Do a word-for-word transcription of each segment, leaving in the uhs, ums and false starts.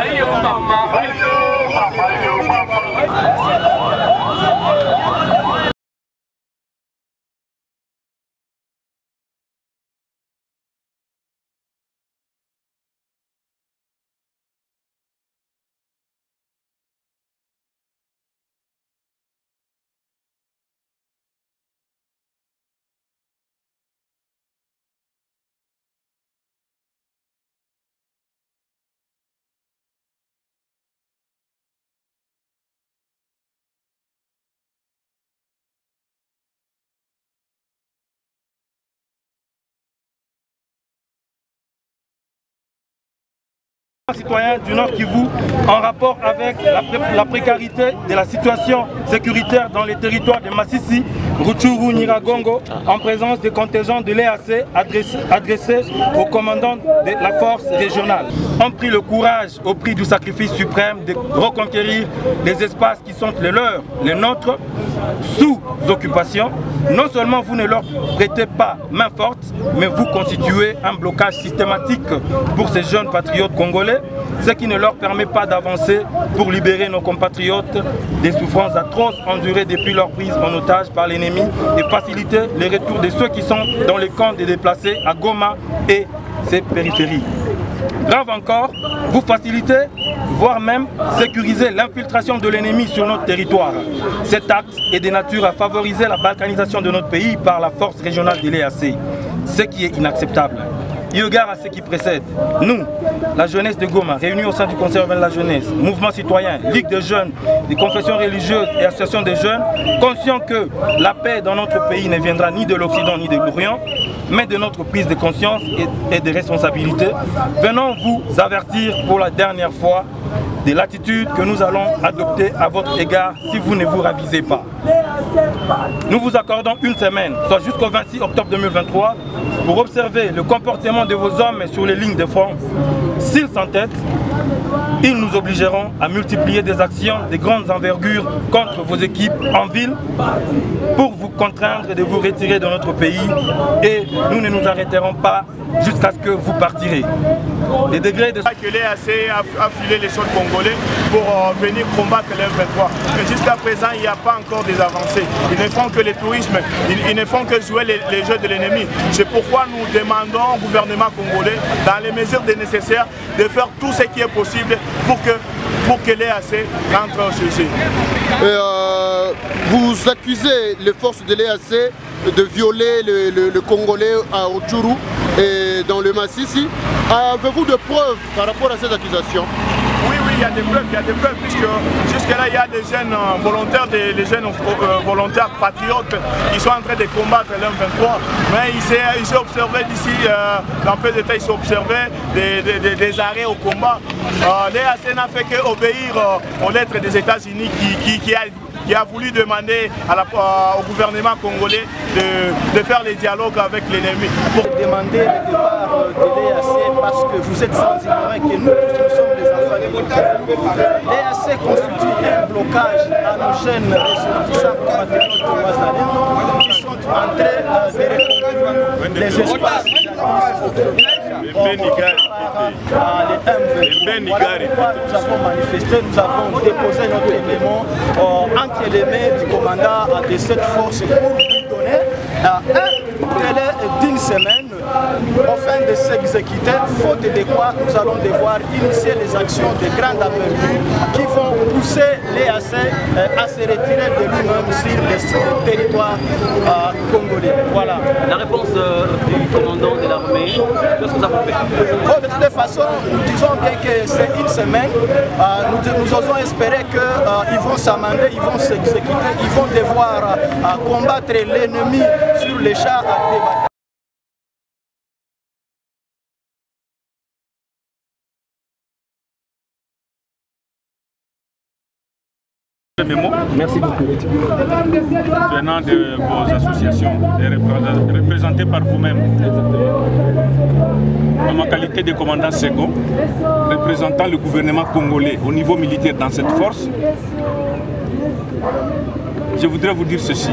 Citoyens du Nord Kivu en rapport avec la, pré la précarité de la situation sécuritaire dans les territoires de Massissi, Rutshuru, Nyiragongo, en présence des contingents de l'E A C adressés, adressés au commandant de la force régionale, ont pris le courage au prix du sacrifice suprême de reconquérir les espaces qui sont les leurs, les nôtres, sous occupation. Non seulement vous ne leur prêtez pas main forte, mais vous constituez un blocage systématique pour ces jeunes patriotes congolais, ce qui ne leur permet pas d'avancer pour libérer nos compatriotes des souffrances atroces endurées depuis leur prise en otage par l'ennemi et faciliter le retour de ceux qui sont dans les camps des déplacés à Goma et ses périphéries. Grave encore, vous facilitez, voire même sécuriser l'infiltration de l'ennemi sur notre territoire. Cet acte est de nature à favoriser la balkanisation de notre pays par la force régionale de l'E A C, ce qui est inacceptable. Eu égard à ce qui précède, nous, la jeunesse de Goma, réunis au sein du Conseil urbain de la jeunesse, mouvement citoyen, ligue de jeunes, des confessions religieuses et associations de jeunes, conscients que la paix dans notre pays ne viendra ni de l'Occident ni de l'Orient, mais de notre prise de conscience et de responsabilité, venons vous avertir pour la dernière fois de l'attitude que nous allons adopter à votre égard si vous ne vous ravisez pas. Nous vous accordons une semaine, soit jusqu'au vingt-six octobre deux mille vingt-trois, pour observer le comportement de vos hommes sur les lignes de front. S'ils s'entêtent, ils nous obligeront à multiplier des actions de grandes envergures contre vos équipes en ville pour vous contraindre de vous retirer de notre pays et nous ne nous arrêterons pas jusqu'à ce que vous partirez. Les degrés de... que l'E A C a filé les sols congolais pour euh, venir combattre le M vingt-trois. Mais jusqu'à présent, il n'y a pas encore des avancées. Ils ne font que le tourisme, ils, ils ne font que jouer les, les jeux de l'ennemi. C'est pourquoi nous demandons au gouvernement congolais, dans les mesures nécessaires, de faire tout ce qui est possible pour que, pour que l'E A C rentre chez eux. Euh, vous accusez les forces de l'E A C de violer le, le, le Congolais à Rutshuru et dans le Massissi. Avez-vous de preuves par rapport à cette accusation? Oui, oui, il y a des preuves, il y a des preuves, puisque jusque-là, il y a des jeunes volontaires, des, des jeunes euh, volontaires patriotes qui sont en train de combattre l'M vingt-trois. Mais il s'est observé d'ici, euh, dans peu de temps, il s'est observé des, des, des, des arrêts au combat. Euh, L'E A C n'a fait qu'obéir euh, aux lettres des États-Unis qui, qui, qui a qui a voulu demander à la, euh, au gouvernement congolais de, de faire les dialogues avec l'ennemi. Pour demander le départ de l'E A C parce que vous êtes sans ignorer que nous tous nous sommes des enfants de l'E A C constitue un blocage à nos jeunes ressortissants patriotes qui sont en train de reconquérir les espaces nous avons manifesté, nous avons déposé notre élément euh, entre les mains du commandant de cette force pour lui donner euh, un délai d'une semaine afin de s'exécuter, faute de quoi nous allons devoir initier les actions de grande envergure qui vont pousser l'E A C euh, à se retirer de lui-même sur le territoire euh, congolais. Voilà. La réponse euh, du commandant de l'armée, qu'est-ce que vous avez fait? Oh, de toute façon, nous disons bien que c'est une semaine. Euh, nous, nous osons espérer qu'ils euh, vont s'amender, ils vont s'exécuter, ils vont devoir euh, combattre l'ennemi sur les champs de bataille. Merci beaucoup. Venant de vos associations et représentés par vous-même. En ma qualité de commandant second, représentant le gouvernement congolais au niveau militaire dans cette force, je voudrais vous dire ceci.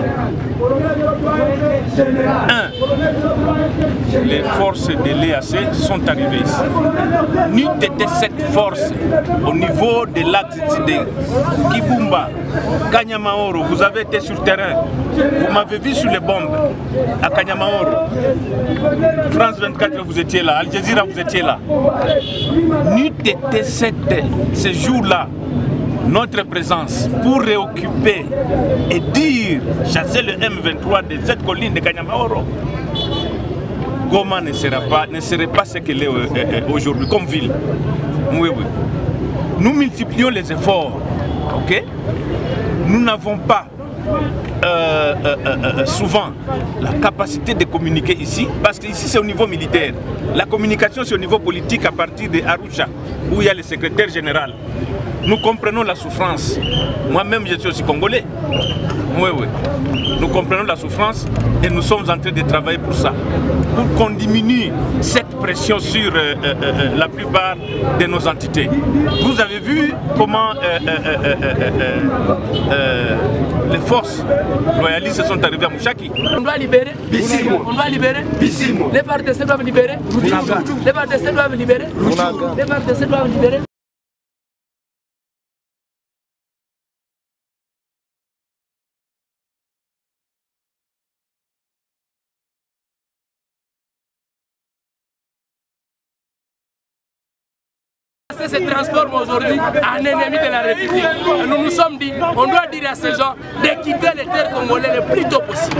Un, les forces de l'E A C sont arrivées ici. N'eût été cette force au niveau de l'axe de Kibumba, Kanyamaoro, vous avez été sur le terrain, vous m'avez vu sur les bombes à Kanyamaoro. France vingt-quatre, vous étiez là, Al Jazeera, vous étiez là. N'eût été cette, ce jour-là, notre présence pour réoccuper et dire chasser le M vingt-trois de cette colline de Kanyamaoro, Goma ne sera pas, ne serait pas ce qu'elle est aujourd'hui comme ville. Oui, oui. Nous multiplions les efforts, ok? Nous n'avons pas euh, euh, euh, souvent la capacité de communiquer ici, parce que ici c'est au niveau militaire. La communication c'est au niveau politique à partir de Arusha, où il y a le secrétaire général. Nous comprenons la souffrance. Moi-même, je suis aussi congolais. Oui, oui. Nous comprenons la souffrance et nous sommes en train de travailler pour ça. Pour qu'on diminue cette pression sur euh, euh, euh, la plupart de nos entités. Vous avez vu comment euh, euh, euh, euh, euh, euh, les forces loyalistes sont arrivées à Mouchaki. On doit libérer Bissimo. On doit libérer Bissimo. Les partisans doivent libérer Runaga. Les partisans doivent libérer Runaga. Les partisans doivent libérer. Se transforme aujourd'hui en ennemi de la République. Et nous nous sommes dit, on doit dire à ces gens de quitter les terres congolais le plus tôt possible.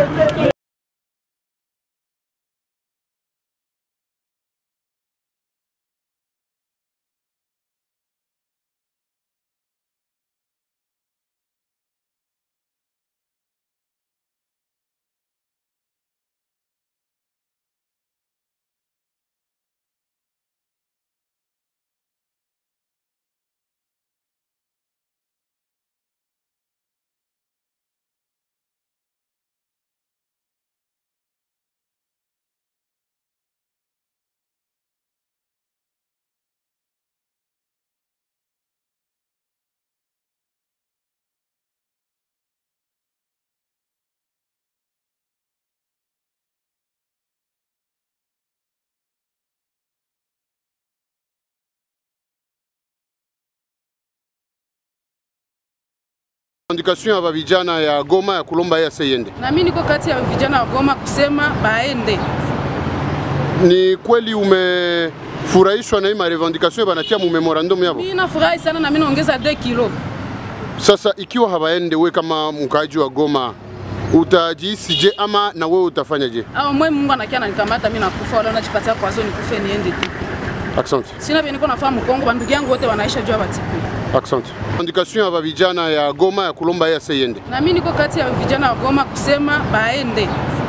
Revendication ya vijana ya Goma ya kulomba ya seyende. Na mimi niko kati ya vijana wa Goma kusema baende. Ni kweli umefurahishwa na hii revendication banatia mu memorandum yabo? Mimi nafurahi sana na mimi naongeza deux kilo. Sasa ikiwa hawaende, we kama mkaaji wa Goma utajihisi je ama na wewe utafanya je? Au mwe Mungu anakia ananikamata mimi nakufa wala unajipatia kwa zoni kufe niende tu. Asante. Sina vile niko nafahamu Kongo bandugu yangu wote wanaisha jua batipu. Asante. Revendication ya vijana ya Goma ya kulomba ya seyende. Na mimi niko kati ya vijana wa Goma kusema baende.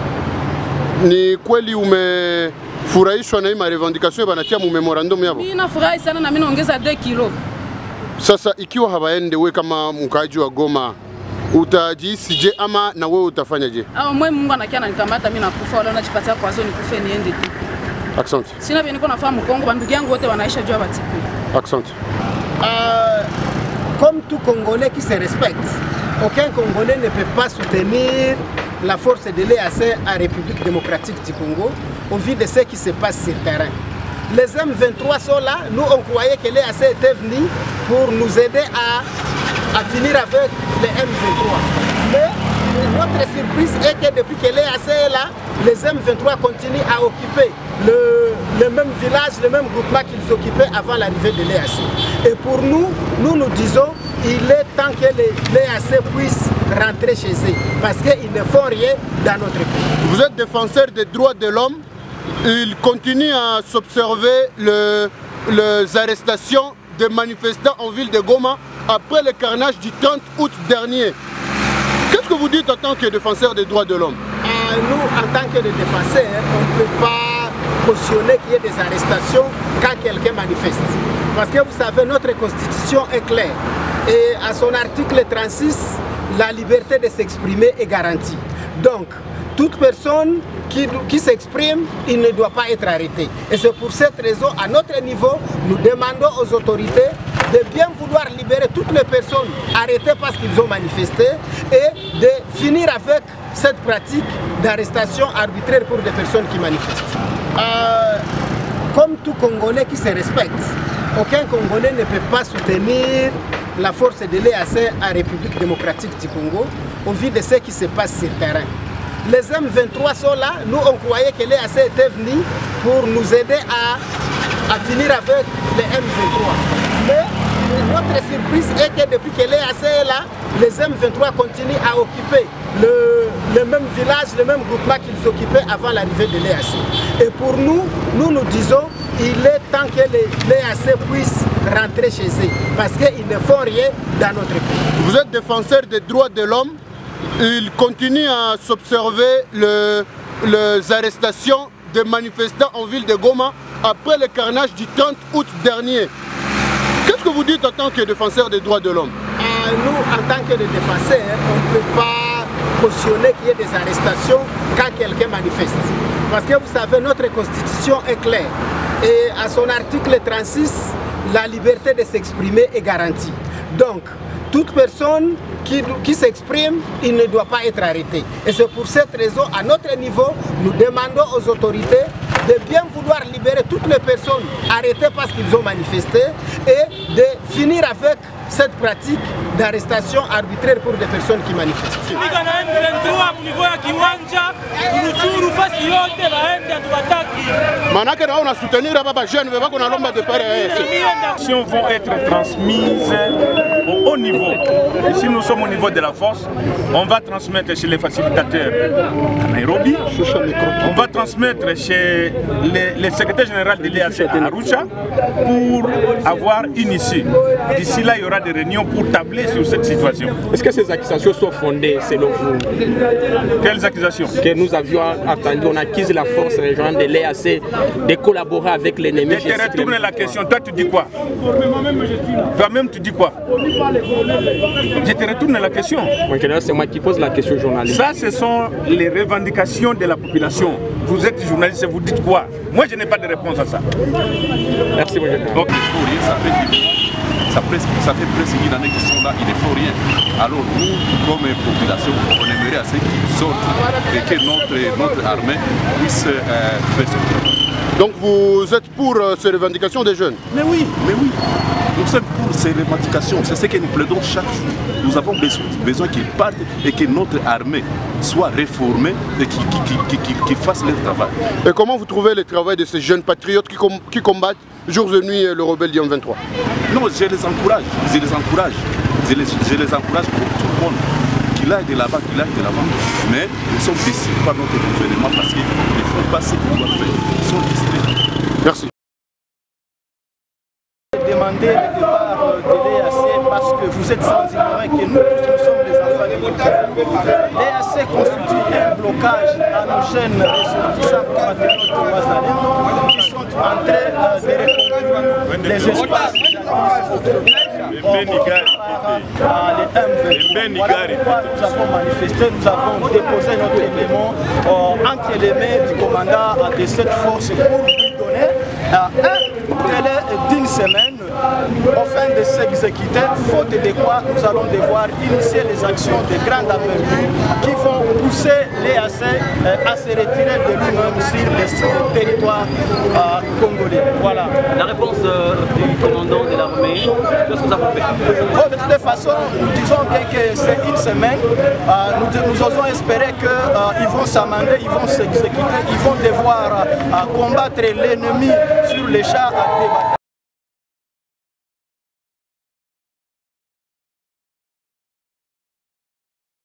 Ni kweli umefurahishwa na hii revendication banatia mu memorandum yabo? Mimi nafurahi sana na mimi naongeza deux kilo. Sasa ikiwa hawaende, we kama mkaaji wa Goma utajihisi je ama na wewe utafanya je? Au mwe Mungu anakia ananikamata mimi nakufa wala unajipatia kwa zoni kufe niende tu. Asante. Sina vile niko nafahamu Kongo bandugu yangu wote wanaisha jua batipu. Asante. Euh, comme tout Congolais qui se respecte, aucun Congolais ne peut pas soutenir la force de l'E A C en République démocratique du Congo au vu de ce qui se passe sur le terrain. Les M vingt-trois sont là, nous on croyait que l'E A C était venu pour nous aider à, à finir avec les M vingt-trois. Mais notre surprise est que depuis que l'E A C est là, les M vingt-trois continuent à occuper le, le même village, le même groupement qu'ils occupaient avant l'arrivée de l'E A C. Et pour nous, nous nous disons il est temps que les l'E A C puissent rentrer chez eux parce qu'ils ne font rien dans notre pays. Vous êtes défenseur des droits de l'homme. Il continue à s'observer le, les arrestations des manifestants en ville de Goma après le carnage du trente août dernier. Qu'est-ce que vous dites en tant que défenseur des droits de l'homme? euh, Nous, en tant que défenseurs, on ne peut pas cautionner qu'il y ait des arrestations quand quelqu'un manifeste. Parce que vous savez, notre constitution est claire. Et à son article trente-six, la liberté de s'exprimer est garantie. Donc, toute personne qui, qui s'exprime, il ne doit pas être arrêté. Et c'est pour cette raison, à notre niveau, nous demandons aux autorités de bien vouloir libérer toutes toutes les personnes arrêtées parce qu'ils ont manifesté et de finir avec cette pratique d'arrestation arbitraire pour des personnes qui manifestent. Euh, comme tout Congolais qui se respecte, aucun Congolais ne peut pas soutenir la force de l'E A C en République démocratique du Congo au vu de ce qui se passe sur le terrain. Les M vingt-trois sont là, nous on croyait que l'E A C était venu pour nous aider à, à finir avec les M vingt-trois. Mais notre surprise est que depuis que l'E A C est là, les M vingt-trois continuent à occuper le, le même village, le même groupement qu'ils occupaient avant l'arrivée de l'E A C. Et pour nous, nous nous disons, il est temps que l'E A C puisse rentrer chez eux, parce qu'ils ne font rien dans notre pays. Vous êtes défenseur des droits de l'homme, il continue à s'observer le, les arrestations des manifestants en ville de Goma après le carnage du trente août dernier. Qu'est-ce que vous dites en tant que défenseur des droits de l'homme? euh, Nous, en tant que défenseurs, on ne peut pas cautionner qu'il y ait des arrestations quand quelqu'un manifeste. Parce que vous savez, notre constitution est claire. Et à son article trente-six, la liberté de s'exprimer est garantie. Donc, toute personne qui, qui s'exprime, il ne doit pas être arrêté. Et c'est pour cette raison, à notre niveau, nous demandons aux autorités de bien vouloir libérer toutes les personnes arrêtées parce qu'ils ont manifesté et de finir avec cette pratique d'arrestation arbitraire pour des personnes qui manifestent. Si on va être transmise au haut niveau, et si nous sommes au niveau de la force, on va transmettre chez les facilitateurs à Nairobi, on va transmettre chez le secrétaire général de l'E A C à Arusha pour avoir initié. D'ici là, il y aura des réunions pour tabler sur cette situation. Est-ce que ces accusations sont fondées selon vous? Quelles accusations? Que nous avions attendu, on accuse la force régionale de l'E A C de collaborer avec l'ennemi. Je te retourne la question, toi tu dis quoi? Toi-même tu dis quoi? Je te retourne la question. En général, c'est moi qui pose la question journaliste. Ça, ce sont les revendications de la population. Vous êtes journaliste et vous dites quoi? Moi, je n'ai pas de réponse à ça. Merci, mon général. Donc, ça fait Ça, presque, ça fait presque une année qu'ils sont là, il ne faut rien. Alors nous, comme population, on aimerait assez qu'ils sortent et que notre, notre armée puisse euh, faire ce. Donc vous êtes pour euh, ces revendications des jeunes? Mais oui, mais oui. Nous sommes pour ces revendications. C'est ce que nous plaidons chaque jour. Nous avons besoin qu'ils partent et que notre armée soit réformée et qu'ils qui, qui, qui, qui fassent leur travail. Et comment vous trouvez le travail de ces jeunes patriotes qui, com qui combattent jour et nuit le rebelle du M vingt-trois? Non, je les encourage. Je les encourage. Je les, je les encourage pour tout le monde. Qu'il aille de là-bas, qu'il aille de l'avant. Mais nous sommes décidés par notre gouvernement parce qu'ils ne font pas ce qu'ils doivent faire. Ils sont distraits. Merci. Demander le départ de l'E A C parce que vous êtes sans ignorer que nous tous nous sommes des enfants de l'E A C constitue un blocage à nos jeunes ressortissants patriotes de Ouazalendo qui sont en train de reconquérir les espaces nous avons manifesté, nous avons déposé notre élément euh, entre les mains du commandant de cette force pour lui donner euh, un délai d'une semaine afin de s'exécuter, faute de quoi nous allons devoir initier les actions de grande envergure qui vont pousser l'E A C euh, à se retirer de lui-même sur le territoire euh, congolais. Voilà. La réponse euh, du commandant de l'armée, qu'est-ce que ça vous fait? Oh, de toute façon, nous disons bien que c'est une semaine. Euh, nous, nous osons espérer qu'ils euh, vont s'amender, ils vont s'exécuter, ils vont devoir euh, combattre l'ennemi sur les chars à débattre.